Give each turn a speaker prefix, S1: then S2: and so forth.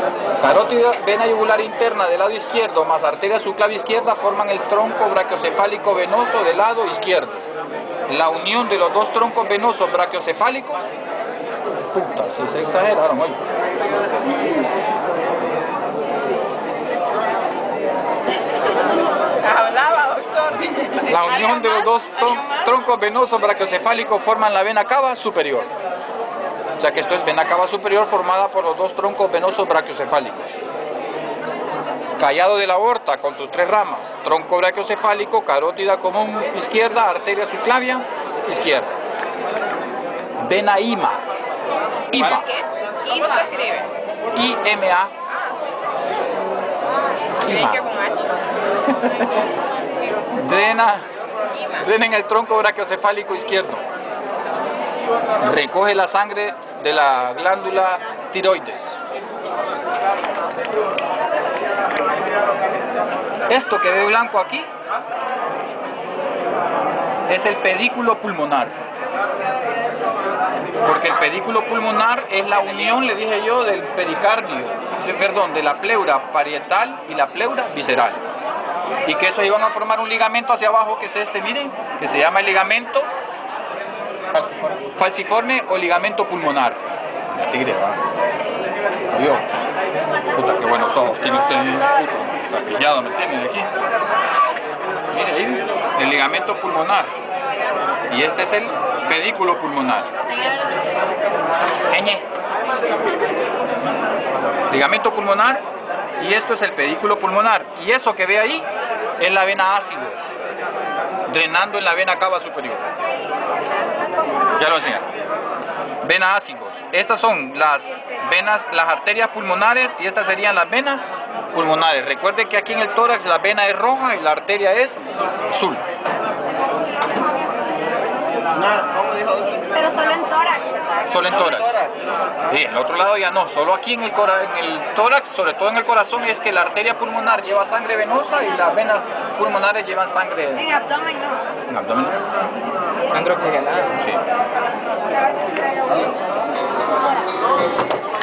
S1: Carótida, vena yugular interna del lado izquierdo más arteria subclavia izquierda forman el tronco brachiocefálico venoso del lado izquierdo. La unión de los dos troncos venosos brachiocefálicos, puta, si se exageraron hoy.
S2: Hablaba, doctor.
S1: La unión de los dos troncos venosos brachiocefálicos forman la vena cava superior. O sea que esto es vena cava superior formada por los dos troncos venosos brachiocefálicos. Callado de la aorta con sus tres ramas, tronco brachiocefálico, carótida común izquierda, arteria subclavia izquierda. Vena IMA. IMA.
S2: ¿Cómo se escribe?
S1: IMA.
S2: Ah, sí. Creí que con H.
S1: Drena en el tronco brachiocefálico izquierdo. Recoge la sangre de la glándula tiroides. Esto que ve blanco aquí es el pedículo pulmonar. Porque el pedículo pulmonar es la unión, le dije yo, del pericardio, de la pleura parietal y la pleura visceral. Y que esos iban a formar un ligamento hacia abajo, que es este, miren, que se llama el ligamento falciforme o ligamento pulmonar. La tigre, ¿verdad? ¿Vio? Puta, qué buenos ojos tiene usted. Está pillado, ¿me entiende? Aquí. Mire ahí, el ligamento pulmonar. Y este es el pedículo pulmonar. Ligamento pulmonar, y esto es el pedículo pulmonar. Y eso que ve ahí es la vena ácidos, drenando en la vena cava superior. Ya lo enseñé. Vena ácidos. Estas son las venas, las arterias pulmonares, y estas serían las venas pulmonares. Recuerde que aquí en el tórax la vena es roja y la arteria es azul.
S2: ¿Cómo dijo, doctor?
S3: Pero solo en tórax, ¿verdad?
S1: Solo en tórax. Sí, en el otro lado ya no. Solo aquí en el tórax, sobre todo en el corazón, es que la arteria pulmonar lleva sangre venosa y las venas pulmonares llevan sangre.
S3: En abdomen no.
S1: ¿En abdomen?
S2: Sangre oxigenada.
S1: Sí.